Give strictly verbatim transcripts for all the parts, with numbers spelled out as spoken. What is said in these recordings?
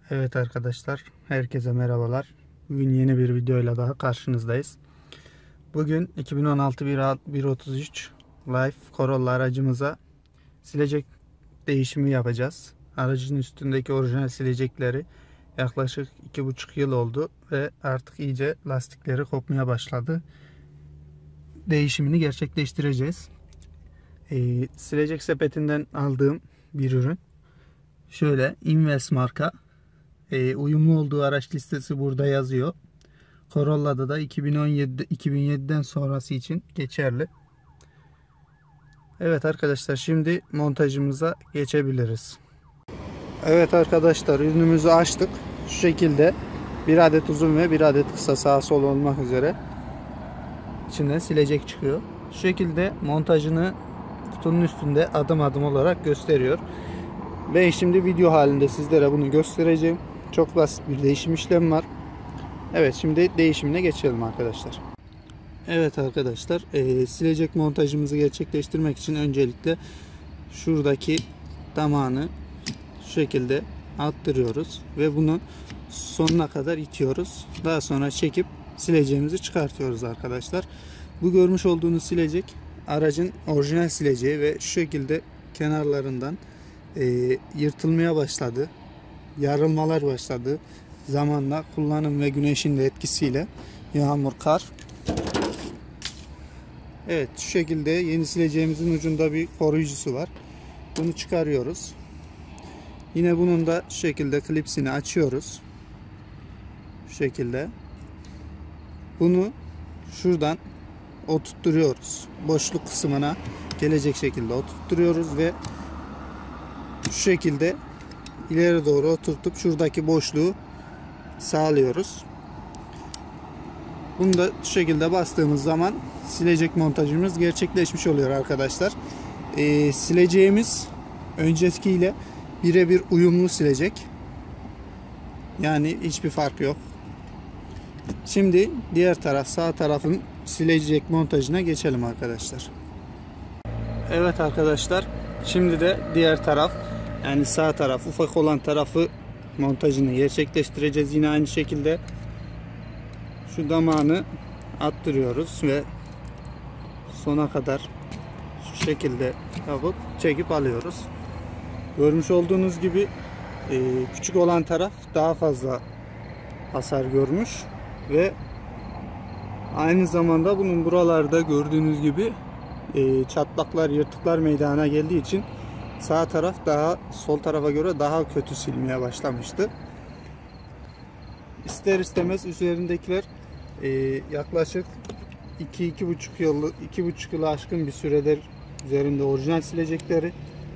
Evet arkadaşlar, herkese merhabalar. Bugün yeni bir videoyla daha karşınızdayız. Bugün iki bin on altı bir otuz üç Life Corolla aracımıza silecek değişimi yapacağız. Aracın üstündeki orijinal silecekleri yaklaşık iki buçuk yıl oldu ve artık iyice lastikleri kopmaya başladı. Değişimini gerçekleştireceğiz. Ee, silecek sepetinden aldığım bir ürün. Şöyle Invest marka. E, uyumlu olduğu araç listesi burada yazıyor. Corolla'da da iki bin on yedi iki bin yediden sonrası için geçerli. Evet arkadaşlar, şimdi montajımıza geçebiliriz. Evet arkadaşlar, ürünümüzü açtık. Şu şekilde bir adet uzun ve bir adet kısa, sağ sol olmak üzere içinden silecek çıkıyor. Şu şekilde montajını kutunun üstünde adım adım olarak gösteriyor. Ve şimdi video halinde sizlere bunu göstereceğim. Çok basit bir değişim işlemi var. Evet, şimdi değişimine geçelim arkadaşlar. Evet arkadaşlar, e, silecek montajımızı gerçekleştirmek için öncelikle şuradaki damağını şu şekilde attırıyoruz ve bunu sonuna kadar itiyoruz. Daha sonra çekip sileceğimizi çıkartıyoruz arkadaşlar. Bu görmüş olduğunuz silecek aracın orijinal sileceği ve şu şekilde kenarlarından e, yırtılmaya başladı. Yarılmalar başladı. Zamanla kullanım ve güneşin de etkisiyle yağmur, kar. Evet, şu şekilde yeni sileceğimizin ucunda bir koruyucusu var. Bunu çıkarıyoruz. Yine bunun da şu şekilde klipsini açıyoruz. Şu şekilde. Bunu şuradan oturtturuyoruz. Boşluk kısmına gelecek şekilde oturtturuyoruz ve şu şekilde ileri doğru oturtup şuradaki boşluğu sağlıyoruz. Bunu da şu şekilde bastığımız zaman silecek montajımız gerçekleşmiş oluyor arkadaşlar. Ee, sileceğimiz öncekiyle birebir uyumlu silecek. Yani hiçbir fark yok. Şimdi diğer taraf, sağ tarafın silecek montajına geçelim arkadaşlar. Evet arkadaşlar, şimdi de diğer taraf, yani sağ taraf, ufak olan tarafı montajını gerçekleştireceğiz. Yine aynı şekilde şu damağını attırıyoruz ve sona kadar şu şekilde yapıp çekip alıyoruz. Görmüş olduğunuz gibi e, küçük olan taraf daha fazla hasar görmüş ve aynı zamanda bunun buralarda gördüğünüz gibi e, çatlaklar, yırtıklar meydana geldiği için sağ taraf daha sol tarafa göre daha kötü silmeye başlamıştı. İster istemez üzerindekiler e, yaklaşık iki iki buçuk yıl iki buçuk yılı aşkın bir süredir üzerinde orijinal silecekleri.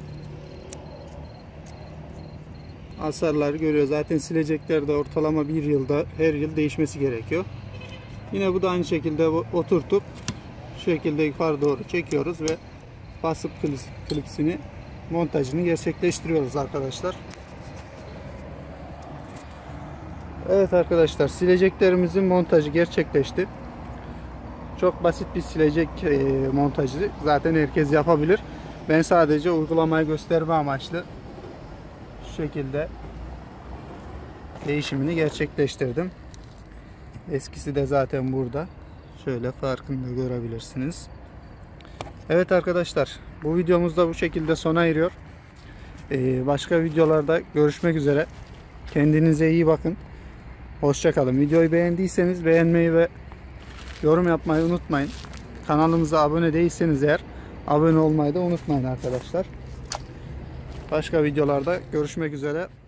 Hasarları görüyor. Zaten sileceklerde ortalama bir yılda her yıl değişmesi gerekiyor. Yine bu da aynı şekilde oturtup şu şekilde yukarı doğru çekiyoruz ve basıp klipsini montajını gerçekleştiriyoruz arkadaşlar. Evet arkadaşlar, sileceklerimizin montajı gerçekleşti. Çok basit bir silecek e, montajı. Zaten herkes yapabilir. Ben sadece uygulamayı gösterme amaçlı şu şekilde değişimini gerçekleştirdim. Eskisi de zaten burada. Şöyle farkını da görebilirsiniz. Evet arkadaşlar, bu videomuz da bu şekilde sona eriyor. Ee, başka videolarda görüşmek üzere. Kendinize iyi bakın. Hoşça kalın. Videoyu beğendiyseniz beğenmeyi ve yorum yapmayı unutmayın. Kanalımıza abone değilseniz eğer abone olmayı da unutmayın arkadaşlar. Başka videolarda görüşmek üzere.